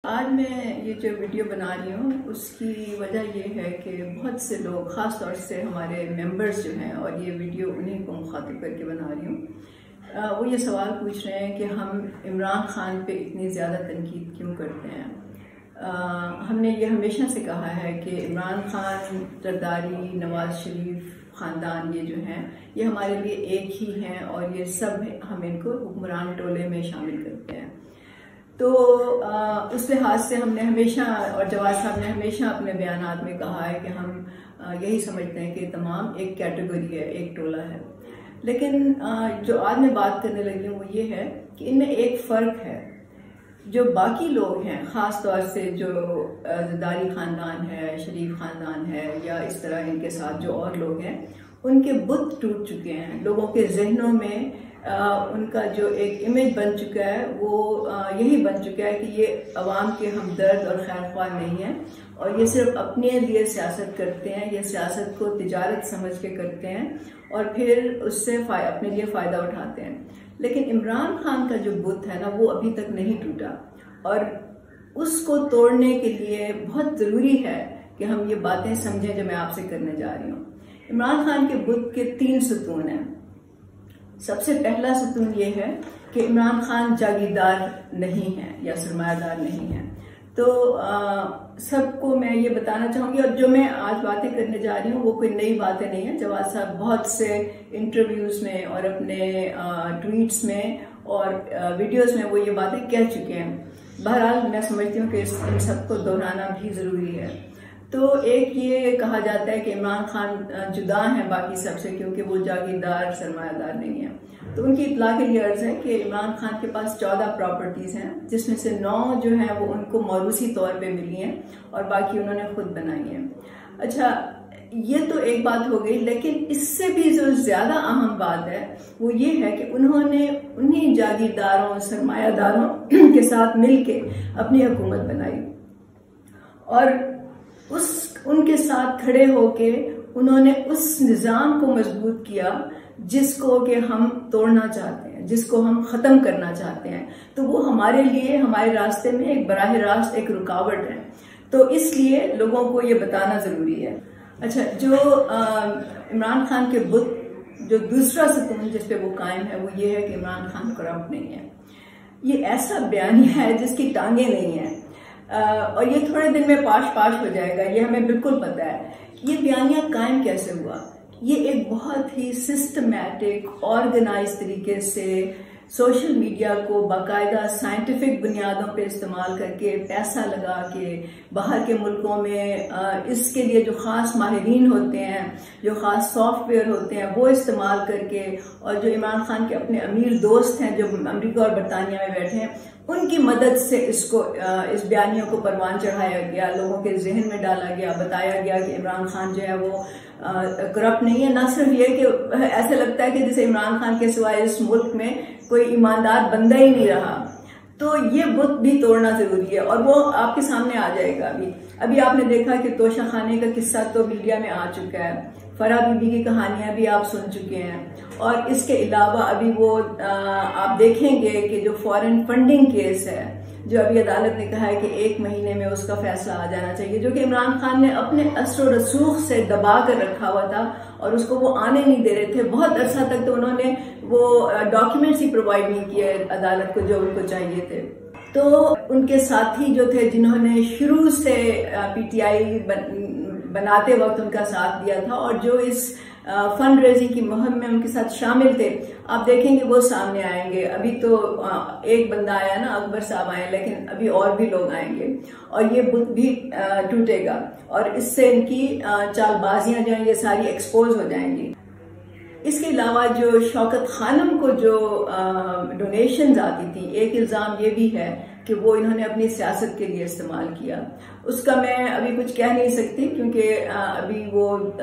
आज मैं ये जो वीडियो बना रही हूँ उसकी वजह ये है कि बहुत से लोग, ख़ास तौर से हमारे मेंबर्स जो हैं, और ये वीडियो उन्हीं को मुखातिब करके बना रही हूँ, वो ये सवाल पूछ रहे हैं कि हम इमरान खान पे इतनी ज़्यादा तनकीद क्यों करते हैं। हमने ये हमेशा से कहा है कि इमरान खान, जरदारी, नवाज शरीफ ख़ानदान, ये जो हैं ये हमारे लिए एक ही हैं और ये सब हम इनको हुक्मरान टोले में शामिल करते हैं। तो उस लिहाज से हमने हमेशा, और जवाद साहब ने हमेशा अपने बयानात में कहा है कि हम यही समझते हैं कि तमाम एक कैटेगरी है, एक टोला है। लेकिन जो आज मैं बात करने लगी हूँ वो ये है कि इनमें एक फ़र्क है। जो बाकी लोग हैं, ख़ास तौर से जो जरदारी ख़ानदान है, शरीफ ख़ानदान है, या इस तरह इनके साथ जो और लोग हैं, उनके बुत टूट चुके हैं। लोगों के जहनों में उनका जो एक इमेज बन चुका है वो यही बन चुका है कि ये अवाम के हमदर्द और खैरख्वाह नहीं है और ये सिर्फ अपने लिए सियासत करते हैं। ये सियासत को तिजारत समझ के करते हैं और फिर उससे अपने लिए फ़ायदा उठाते हैं। लेकिन इमरान खान का जो बुत है ना, वो अभी तक नहीं टूटा और उसको तोड़ने के लिए बहुत ज़रूरी है कि हम ये बातें समझें जो मैं आपसे करने जा रही हूँ। इमरान खान के बुत के 3 सतून हैं। सबसे पहला सतून ये है कि इमरान खान जागीरदार नहीं है या सरमायादार नहीं है। तो सबको मैं ये बताना चाहूँगी, और जो मैं आज बातें करने जा रही हूँ वो कोई नई बातें नहीं है। जवाद साहब बहुत से इंटरव्यूज़ में और अपने ट्वीट्स में और वीडियोस में वो ये बातें कह चुके हैं। बहरहाल मैं समझती हूँ कि इन सबको दोहराना भी ज़रूरी है। तो एक ये कहा जाता है कि इमरान खान जुदा हैं बाकी सबसे क्योंकि वो जागीरदार, सरमायादार नहीं है। तो उनकी इत्तला के लिए अर्ज है कि इमरान खान के पास 14 प्रॉपर्टीज़ हैं, जिसमें से 9 जो हैं वो उनको मौरूसी तौर पे मिली हैं और बाकी उन्होंने खुद बनाई हैं। अच्छा, ये तो एक बात हो गई, लेकिन इससे भी जो ज़्यादा अहम बात है वो ये है कि उन्होंने उन्हीं जागीरदारों, सरमायादारों के साथ मिलके अपनी हुकूमत बनाई और उनके साथ खड़े होके उन्होंने उस निज़ाम को मजबूत किया जिसको कि हम तोड़ना चाहते हैं, जिसको हम ख़त्म करना चाहते हैं। तो वो हमारे लिए, हमारे रास्ते में एक बराह रास्त एक रुकावट है। तो इसलिए लोगों को ये बताना ज़रूरी है। अच्छा, जो इमरान खान के बुत, जो दूसरा सतून जिस पे वो कायम है वो ये है कि इमरान खान करप्ट नहीं है। ये ऐसा बयानिया है जिसकी टांगे नहीं है और ये थोड़े दिन में पाश हो जाएगा, ये हमें बिल्कुल पता है। ये बयानिया कायम कैसे हुआ? ये एक बहुत ही सिस्टमैटिक, ऑर्गेनाइज तरीके से सोशल मीडिया को बाकायदा साइंटिफिक बुनियादों पे इस्तेमाल करके, पैसा लगा के, बाहर के मुल्कों में इसके लिए जो ख़ास माहिरीन होते हैं, जो ख़ास सॉफ्टवेयर होते हैं, वो इस्तेमाल करके, और जो इमरान खान के अपने अमीर दोस्त हैं जो अमेरिका और बरतानिया में बैठे हैं, उनकी मदद से इसको, इस बयानियों को परवान चढ़ाया गया, लोगों के जहन में डाला गया, बताया गया कि इमरान खान जो है वो करप्ट नहीं है। ना सिर्फ ये कि ऐसे लगता है कि जैसे इमरान खान के सिवाय इस मुल्क में कोई ईमानदार बंदा ही नहीं रहा। तो ये बुत भी तोड़ना जरूरी है और वो आपके सामने आ जाएगा। अभी आपने देखा कि तोशा खाने का किस्सा तो मीडिया में आ चुका है, फराह बीबी की कहानियां भी आप सुन चुके हैं, और इसके अलावा अभी वो आप देखेंगे कि जो फॉरेन फंडिंग केस है, जो अभी अदालत ने कहा है कि 1 महीने में उसका फैसला आ जाना चाहिए, जो कि इमरान खान ने अपने असर रसूख से दबा कर रखा हुआ था और उसको वो आने नहीं दे रहे थे। बहुत अरसा तक तो उन्होंने वो डॉक्यूमेंट्स ही प्रोवाइड नहीं किए अदालत को जो उनको चाहिए थे। तो उनके साथी जो थे, जिन्होंने शुरू से पीटीआई बनाते वक्त उनका साथ दिया था और जो इस फंड रेजिंग की मुहिम में उनके साथ शामिल थे, आप देखेंगे वो सामने आएंगे। अभी तो एक बंदा आया ना, अकबर साहब आए, लेकिन अभी और भी लोग आएंगे और ये बुत भी टूटेगा और इससे इनकी चालबाजियां जो हैं ये सारी एक्सपोज हो जाएंगी। इसके अलावा जो शौकत खानम को जो डोनेशंस आती थी, एक इल्ज़ाम ये भी है कि वो इन्होंने अपनी सियासत के लिए इस्तेमाल किया। उसका मैं अभी कुछ कह नहीं सकती क्योंकि अभी वो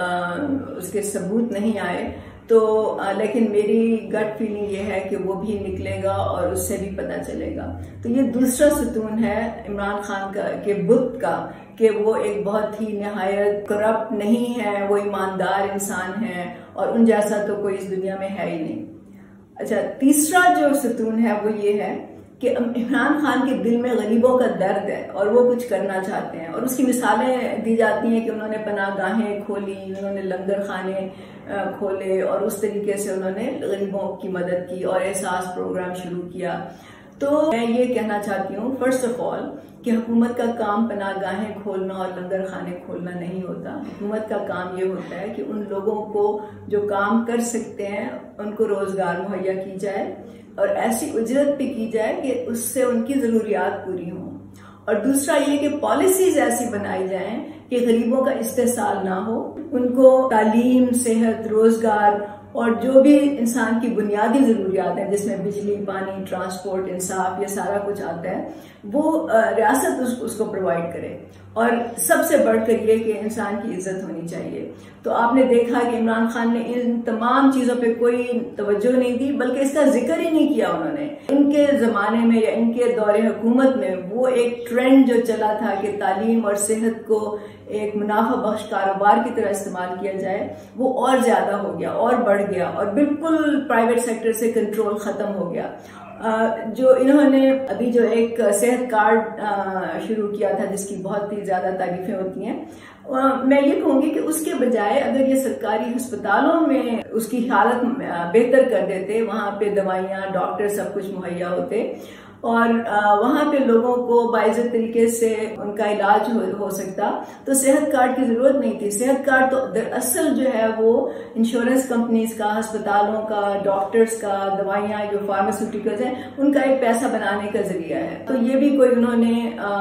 उसके सबूत नहीं आए। तो लेकिन मेरी गट फीलिंग ये है कि वो भी निकलेगा और उससे भी पता चलेगा। तो ये दूसरा सतून है इमरान खान के बुत का, कि वो एक बहुत ही निहायत करप्ट नहीं है, वो ईमानदार इंसान है और उन जैसा तो कोई इस दुनिया में है ही नहीं। अच्छा, तीसरा जो सतून है वो ये है कि इमरान खान के दिल में गरीबों का दर्द है और वो कुछ करना चाहते हैं, और उसकी मिसालें दी जाती हैं कि उन्होंने पनाहगाहें खोली, उन्होंने लंगर खाने खोले और उस तरीके से उन्होंने गरीबों की मदद की और एहसास प्रोग्राम शुरू किया। तो मैं ये कहना चाहती हूँ फर्स्ट ऑफ ऑल कि हुकूमत का काम पनाहगाहें खोलना और लंगर खाने खोलना नहीं होता। हुकूमत का काम ये होता है कि उन लोगों को जो काम कर सकते हैं उनको रोजगार मुहैया की जाए और ऐसी उजरत भी की जाए कि उससे उनकी जरूरियात पूरी हों। और दूसरा ये कि पॉलिसीज ऐसी बनाई जाएं कि गरीबों का इस्तेसाल ना हो, उनको तालीम, सेहत, रोजगार और जो भी इंसान की बुनियादी जरूरियात हैं जिसमें बिजली, पानी, ट्रांसपोर्ट, इंसाफ, ये सारा कुछ आता है, वो रियासत उसको प्रोवाइड करे। और सबसे बढ़कर ये कि इंसान की इज्जत होनी चाहिए। तो आपने देखा कि इमरान खान ने इन तमाम चीजों पे कोई तवज्जो नहीं दी, बल्कि इसका जिक्र ही नहीं किया उन्होंने। इनके जमाने में या इनके दौरे हुकूमत में वो एक ट्रेंड जो चला था कि तालीम और सेहत को एक मुनाफा बख्श कारोबार की तरह इस्तेमाल किया जाए, वो और ज्यादा हो गया और बढ़ गया और बिल्कुल प्राइवेट सेक्टर से कंट्रोल खत्म हो गया। जो इन्होंने अभी जो एक सेहत कार्ड शुरू किया था जिसकी बहुत ही ज्यादा तारीफें होती हैं, मैं ये कहूंगी कि उसके बजाय अगर ये सरकारी अस्पतालों में उसकी हालत बेहतर कर देते, वहां पे दवाइयाँ, डॉक्टर, सब कुछ मुहैया होते और वहां पे लोगों को बाइज्जत तरीके से उनका इलाज हो सकता, तो सेहत कार्ड की जरूरत नहीं थी। सेहत कार्ड तो दरअसल जो है वो इंश्योरेंस कंपनीज का, अस्पतालों का, डॉक्टर्स का, दवाइयाँ जो फार्मास्यूटिकल्स हैं, उनका एक पैसा बनाने का जरिया है। तो ये भी कोई उन्होंने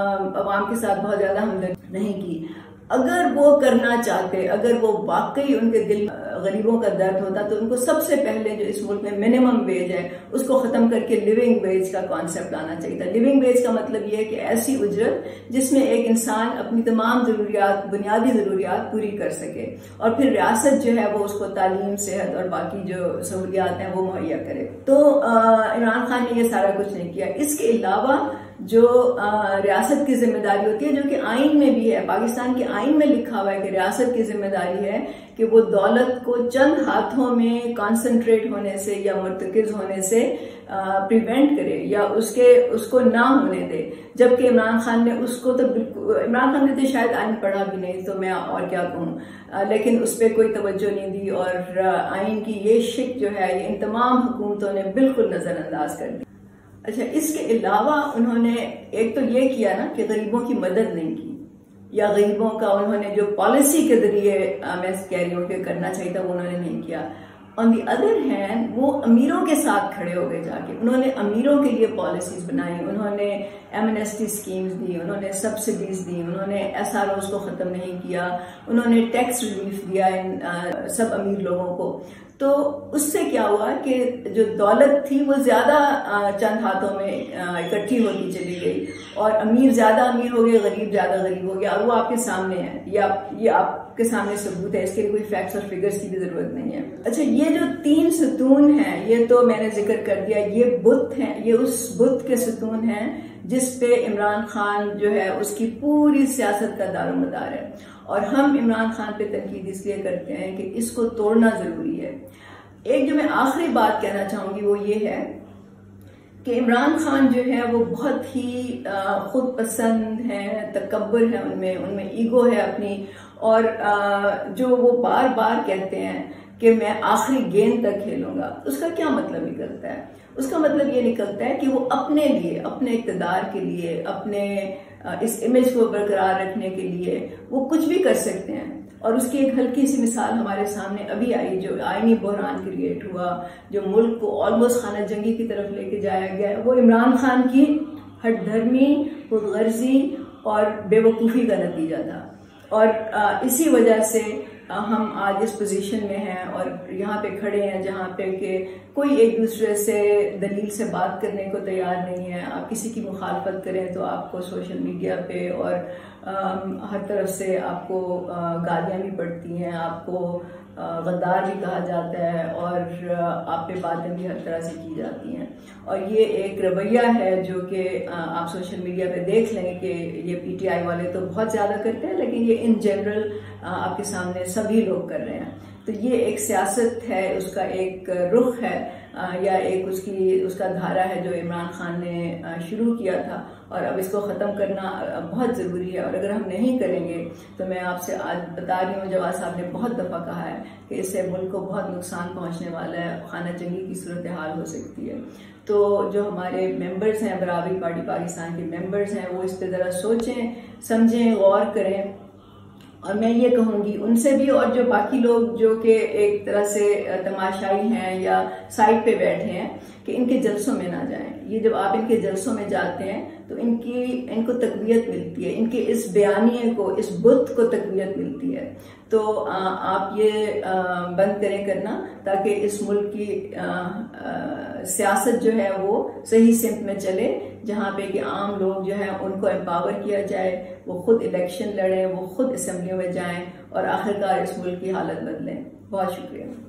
अवाम के साथ बहुत ज्यादा हमदर्दी नहीं की। अगर वो करना चाहते, अगर वो वाकई उनके दिल गरीबों का दर्द होता, तो उनको सबसे पहले जो इस मुल्क में मिनिमम वेज है उसको खत्म करके लिविंग वेज का कॉन्सेप्ट लाना चाहिए था। लिविंग वेज का मतलब ये है कि ऐसी उजरत जिसमें एक इंसान अपनी तमाम जरूरियात, बुनियादी जरूरियात पूरी कर सके और फिर रियासत जो है वो उसको तालीम, सेहत और बाकी जो सहूलियात हैं वो मुहैया करे। तो इमरान खान ने ये सारा कुछ नहीं किया। इसके अलावा जो रियासत की जिम्मेदारी होती है, जो कि आइन में भी है, पाकिस्तान के आइन में लिखा हुआ है कि रियासत की जिम्मेदारी है कि वो दौलत को चंद हाथों में कॉन्सेंट्रेट होने से या मुर्तकिज होने से प्रिवेंट करे या उसको ना होने दे। जबकि इमरान खान ने उसको तो बिल्कुल, इमरान खान ने तो शायद आइन पढ़ा भी नहीं, तो मैं और क्या कहूँ, लेकिन उस पर कोई तवज्जो नहीं दी और आइन की ये शिक जो है ये इन तमाम हुकूमतों ने बिल्कुल नजरअंदाज कर दी। अच्छा, इसके अलावा उन्होंने एक तो ये किया ना कि गरीबों की मदद नहीं की, या गरीबों का उन्होंने जो पॉलिसी के जरिए मैं कह रही हूँ कि करना चाहिए था वो उन्होंने नहीं किया। ऑन दी अदर हैंड वो अमीरों के साथ खड़े हो गए जाके, उन्होंने अमीरों के लिए पॉलिसीज बनाई, उन्होंने एमनेस्टी स्कीम्स दी, उन्होंने सब्सिडीज दी, उन्होंने SROs को खत्म नहीं किया, उन्होंने टैक्स रिलीफ दिया इन सब अमीर लोगों को। तो उससे क्या हुआ कि जो दौलत थी वो ज्यादा चंद हाथों में इकट्ठी होती चली गई और अमीर ज्यादा अमीर हो गए, गरीब ज्यादा गरीब हो गया। और वो आपके सामने है, ये आपके सामने सबूत है, इसके लिए कोई फैक्ट्स और फिगर्स की भी जरूरत नहीं है। अच्छा, ये जो 3 सतून हैं ये तो मैंने जिक्र कर दिया, ये बुत हैं, ये उस बुत के सतून हैं जिस पे इमरान खान जो है उसकी पूरी सियासत का दारोमदार है। और हम इमरान खान पे तनकीद इसलिए करते हैं कि इसको तोड़ना जरूरी है। एक जो मैं आखिरी बात कहना चाहूंगी वो ये है कि इमरान खान जो है वो बहुत ही खुद पसंद है, तकब्बुर है उनमें ईगो है अपनी, और जो वो बार बार कहते हैं कि मैं आखिरी गेंद तक खेलूंगा, उसका क्या मतलब निकलता है? उसका मतलब ये निकलता है कि वो अपने लिए, अपने इक़्तिदार के लिए, अपने इस इमेज को बरकरार रखने के लिए वो कुछ भी कर सकते हैं। और उसकी एक हल्की सी मिसाल हमारे सामने अभी आई, जो आईनी बहरान क्रिएट हुआ, जो मुल्क को ऑलमोस्ट खाना जंगी की तरफ लेके जाया गया, वो इमरान खान की हठधर्मी, खुदगर्जी और बेवकूफ़ी का नतीजा था। और इसी वजह से हम आज इस पोजीशन में हैं और यहाँ पे खड़े हैं जहाँ पे कि कोई एक दूसरे से दलील से बात करने को तैयार नहीं है। आप किसी की मुखालफत करें तो आपको सोशल मीडिया पे और हर तरफ से आपको गालियाँ भी पड़ती हैं, आपको गद्दार भी कहा जाता है और आप पे बातें भी हर तरह से की जाती हैं। और ये एक रवैया है जो कि आप सोशल मीडिया पे देख लेंगे कि ये PTI वाले तो बहुत ज़्यादा करते हैं, लेकिन ये इन जनरल आपके सामने सभी लोग कर रहे हैं। तो ये एक सियासत है, उसका एक रुख है या एक उसका धारा है जो इमरान खान ने शुरू किया था, और अब इसको ख़त्म करना बहुत ज़रूरी है। और अगर हम नहीं करेंगे तो मैं आपसे आज बता रही हूँ, जवाद साहब ने बहुत दफ़ा कहा है कि इससे मुल्क को बहुत नुकसान पहुँचने वाला है, खाना जंगी की सूरत हाल हो सकती है। तो जो हमारे मेंबर्स हैं, बराबरी पार्टी पाकिस्तान के मेंबर्स हैं, वो इस पर ज़रा सोचें, समझें, गौर करें। और मैं ये कहूँगी उनसे भी, और जो बाकी लोग जो कि एक तरह से तमाशाई हैं या साइड पे बैठे हैं, कि इनके जलसों में ना जाएं। ये जब आप इनके जलसों में जाते हैं तो इनको तकवीयत मिलती है, इनके इस बयानिए को, इस बुत को तकवीयत मिलती है। तो आप ये बंद करें करना, ताकि इस मुल्क की सियासत जो है वो सही सिमत में चले, जहाँ पे कि आम लोग जो है उनको एम्पावर किया जाए, वो खुद इलेक्शन लड़ें, वो खुद असेंबलियों में जाएं और आखिरकार इस मुल्क की हालत बदलें। बहुत शुक्रिया।